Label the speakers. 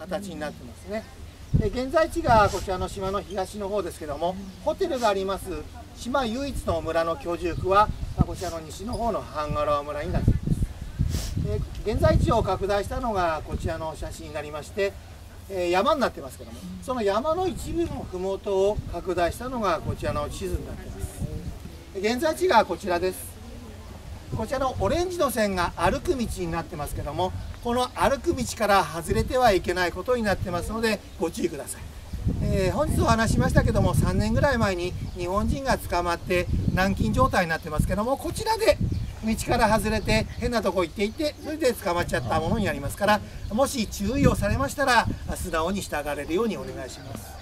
Speaker 1: 形になってますね。で現在地がこちらの島の東の方ですけども、ホテルがあります島唯一の村の居住区はこちらの西の方の半ヶ沢村になっています。現在地を拡大したのがこちらの写真になりまして、山になってますけども、その山の一部の麓を拡大したのがこちらの地図になっています。現在地がこちらです。こちらのオレンジの線が歩く道になってますけども、この歩く道から外れてはいけないことになってますのでご注意ください。本日お話しましたけども、3年ぐらい前に日本人が捕まって軟禁状態になってますけども、こちらで道から外れて変なとこ行っていて、それで捕まっちゃったものになりますから、もし注意をされましたら素直に従われるようにお願いします。